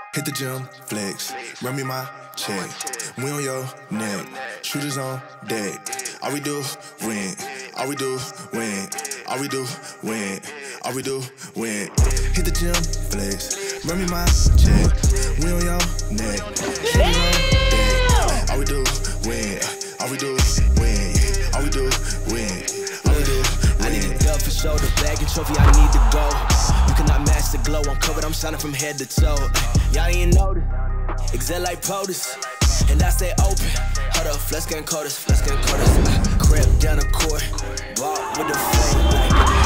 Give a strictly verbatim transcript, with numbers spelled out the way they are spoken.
Hit the gym, flex, run me my check. We on your neck, shooters on deck. All we do, win. All we do, win. All we do, win. All we do, win. Hit the gym, flex, run me my check. We on your neck, shooters on deck. All we do, win. All we do, win. All we do, win. All we do, win. I need a dub for shoulder, bag and trophy, I need to go. You cannot match the glow, I'm covered, I'm shining from head to toe. Y'all ain't noticed, exit like POTUS, and I stay open. Hold up, flex getting coldest, flex getting coldest. Uh, crib down the court, walk with the fade like